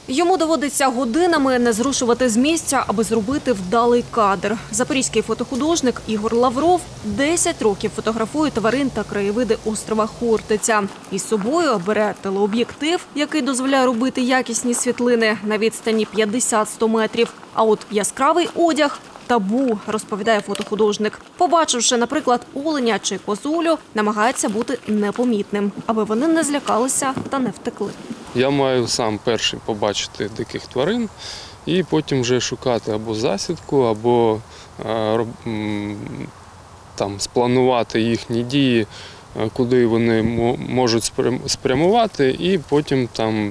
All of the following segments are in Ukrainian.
Йому доводиться годинами не зрушувати з місця, аби зробити вдалий кадр. Запорізький фотохудожник Ігор Лавров 10 років фотографує тварин та краєвиди острова Хортиця. Із собою бере телеоб'єктив, який дозволяє робити якісні світлини на відстані 50-100 метрів. А от яскравий одяг – табу, розповідає фотохудожник. Побачивши, наприклад, оленя чи козулю, намагається бути непомітним, аби вони не злякалися та не втекли. Я маю сам перший побачити диких тварин і потім вже шукати або засідку, або спланувати їхні дії, куди вони можуть спрямувати, і потім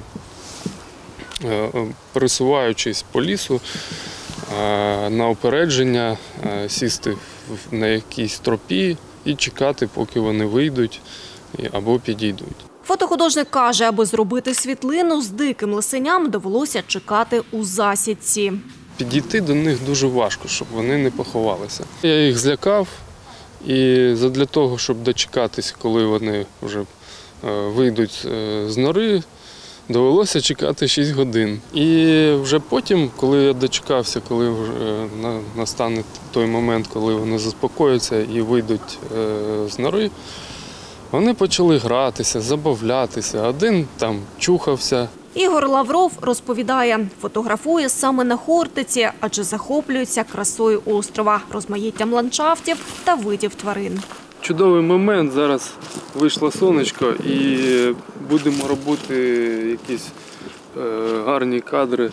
пересуваючись по лісу, на опередження сісти на якійсь тропі і чекати, поки вони вийдуть або підійдуть. Фотохудожник каже, аби зробити світлину з диким лисеням, довелося чекати у засідці. Підійти до них дуже важко, щоб вони не поховалися. Я їх злякав, і задля того, щоб дочекатись, коли вони вже вийдуть з нори, довелося чекати 6 годин. І вже потім, коли я дочекався, коли вже настане той момент, коли вони заспокояться і вийдуть з нори, вони почали гратися, забавлятися, один там чухався. Ігор Лавров розповідає, фотографує саме на Хортиці, адже захоплюється красою острова, розмаїттям ландшафтів та видів тварин. Чудовий момент, зараз вийшло сонечко і будемо робити якісь гарні кадри.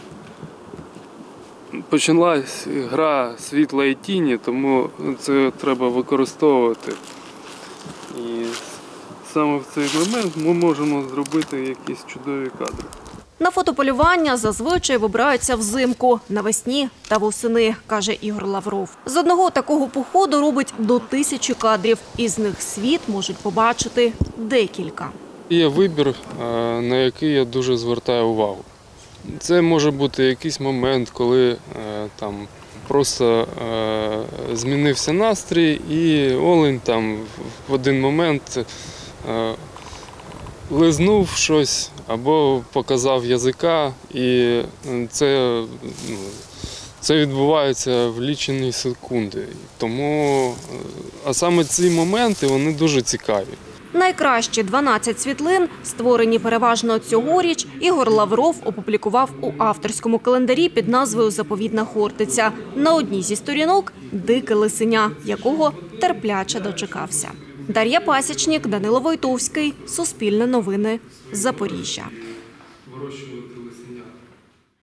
Почалась гра світла і тіні, тому це треба використовувати. І саме в цей момент ми можемо зробити якісь чудові кадри. На фотополювання зазвичай вибираються взимку, навесні та восени, каже Ігор Лавров. З одного такого походу робить до 1000 кадрів. Із них світ можуть побачити декілька. Є вибір, на який я дуже звертаю увагу. Це може бути якийсь момент, коли просто змінився настрій і олень в один момент лизнув щось або показав язика, і це відбувається в лічені секунди. А саме ці моменти, вони дуже цікаві. Найкращі 12 світлин, створені переважно цьогоріч, Ігор Лавров опублікував у авторському календарі під назвою «Заповідна Хортиця». На одній зі сторінок – дике лисеня, якого терпляче дочекався. Дар'я Пасічник, Данило Войтовський, Суспільне новини, Запоріжжя.